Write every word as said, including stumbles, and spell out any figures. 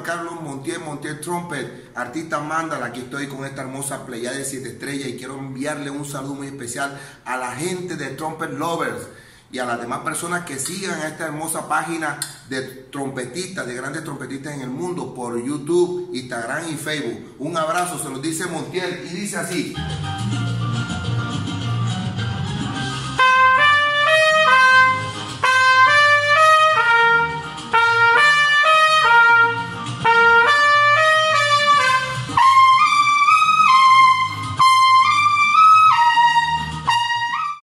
Juan Carlos Montiel, Montiel Trumpet, artista Mandala. Aquí estoy con esta hermosa playa de siete estrellas y quiero enviarle un saludo muy especial a la gente de Trumpet Lovers y a las demás personas que sigan a esta hermosa página de trompetistas, de grandes trompetistas en el mundo por YouTube, Instagram y Facebook. Un abrazo, se los dice Montiel y dice así.